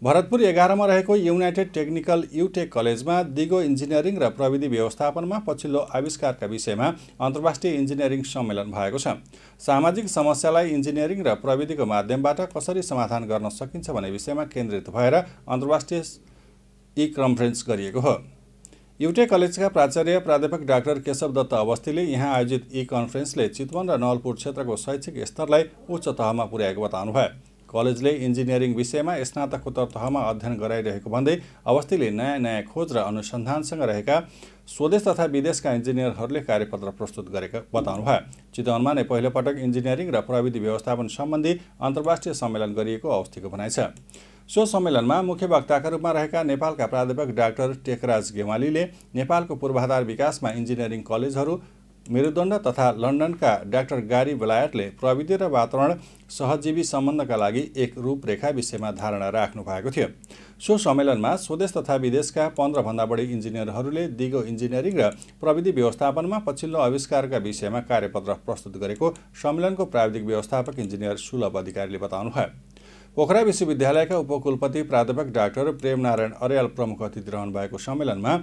भरतपुर 11 मा रहेको United technical युटेक कलेजमा दिगो इन्जिनियरिङ र प्रविधि व्यवस्थापनमा पछिल्लो आविष्कारका विषयमा अन्तर्राष्ट्रिय इन्जिनियरिङ सम्मेलन भएको छ। सामाजिक समस्यालाई इन्जिनियरिङ र प्रविधिको माध्यमबाट कसरी समाधान गर्न सकिन्छ भन्ने विषयमा केन्द्रित भएर अन्तर्राष्ट्रिय कन्फरेन्स गरिएको हो। युटेक कलेजका प्राचार्य प्राध्यापक डाक्टर केशव दत्त अवस्थीले यहाँ आयोजित कन्फरेन्सले चितवन र नवलपुर क्षेत्रको शैक्षिक स्तरलाई उच्च तहमा पुर्याएको बताउनुभयो। कलेजले इन्जिनियरिङ विषयमा स्नातकोत्तर तहमा अध्ययन गराइरहेको भन्दै अवस्थीले नयाँ खोज र अनुसन्धानसँग रहेका स्वदेश तथा विदेशका इन्जिनियरहरूले कार्यपत्र प्रस्तुत गरेका बताउनुभयो। चितवनमा नै पहिलोपटक इन्जिनियरिङ र प्रविधि व्यवस्थापन सम्बन्धी अन्तर्राष्ट्रिय सम्मेलन गरिएको अवस्थीको भनाइ छ। सो सम्मेलनमा मुख्य वक्ताका रूपमा रहेका नेपालका प्राध्यापक डाक्टर टेकराज गेवालीले नेपालको पूर्वाधार विकासमा इन्जिनियरिङ कलेजहरू मेरुदण्ड तथा लन्डनका डाक्टर गारी बेलायतले प्रविधि र वातावरण सहजीवी सम्बन्धका लागि एक रूपरेखा विषयमा धारणा राख्नु भएको थियो। सो सम्मेलनमा स्वदेश तथा विदेशका 15 भन्दा बढी इन्जिनियरहरूले दिगो इन्जिनियरिङ र प्रविधि व्यवस्थापनमा पछिल्लो आविष्कारका विषयमा कार्यपत्र प्रस्तुत गरेको सम्मेलनको प्राविधिक व्यवस्थापक इन्जिनियर सुलभ अधिकारीले बताउनुभयो। पोखरा विश्वविद्यालयका उपकुलपति प्राध्यापक डाक्टर प्रेमनारायण अर्याल प्रमुख अतिथि रहनु भएको सम्मेलनमा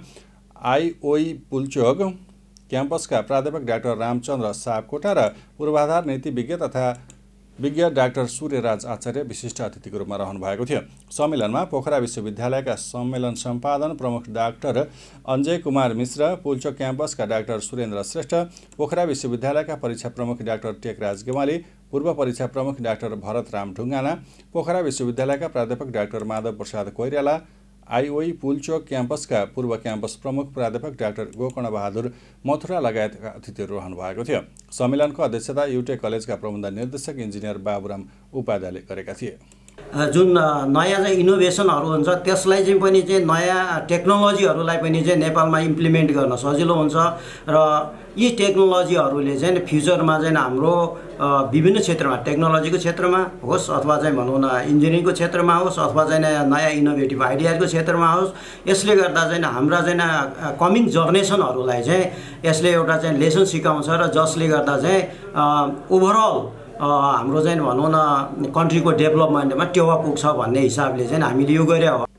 आइओई पुल्चोक क्याम्पसका प्राध्यापक डाक्टर रामचन्द्र सापकोटा र पूर्वाधार नीति विज्ञ तथा विज्ञ डाक्टर सूर्यराज आचार्य विशिष्ट अतिथिको रूपमा रहनु भएको थियो। सम्मेलनमा पोखरा विश्वविद्यालयका सम्मेलन सम्पादन प्रमुख डाक्टर अञ्जय कुमार मिश्र, पुल्चोक क्याम्पसका डाक्टर सुरेन्द्र श्रेष्ठ, पोखरा विश्वविद्यालयका परीक्षा प्रमुख डाक्टर टेकराज गेवाली, पूर्व परीक्षा प्रमुख डाक्टर भरत राम ढुङ्गाना, पोखरा विश्वविद्यालयका प्राध्यापक डाक्टर माधव प्रसाद कोइराला, आइओई पुल्चोक क्याम्पसका पूर्व क्याम्पस प्रमुख प्राध्यापक डाक्टर गोकर्ण बहादुर मथुरा लगायतका अतिथिहरू रहनु भएको थियो। सम्मेलनको अध्यक्षता युटेक कलेजका प्रबन्ध निर्देशक इन्जिनियर बाबुराम उपाध्यायले गरेका थिए। जुन नयाँ चाहिँ इनोभेसनहरू हुन्छ त्यसलाई चाहिँ पनि चाहिँ नयाँ टेक्नोलोजीहरूलाई पनि चाहिँ नेपालमा इम्प्लिमेन्ट गर्न सजिलो हुन्छ र यी टेक्नोलोजीहरूले चाहिँ फ्युचरमा चाहिँ हाम्रो विभिन्न क्षेत्रमा टेक्नोलोजीको क्षेत्रमा होस् अथवा चाहिँ भनौँ न इन्जिनियरिङको क्षेत्रमा होस् अथवा चाहिँ नयाँ इनोभेटिभ आइडियाको क्षेत्रमा होस्, यसले गर्दा चाहिँ हाम्रा चाहिँ कमिङ जेनेरेसनहरूलाई चाहिँ यसले एउटा चाहिँ लेसन सिकाउँछ र जसले गर्दा चाहिँ ओभरअल हाम्रो चाहिँ भनौँ न कन्ट्रीको डेभलपमेन्टमा टेवा पुग्छ भन्ने हिसाबले चाहिँ हामीले यो गरे हो।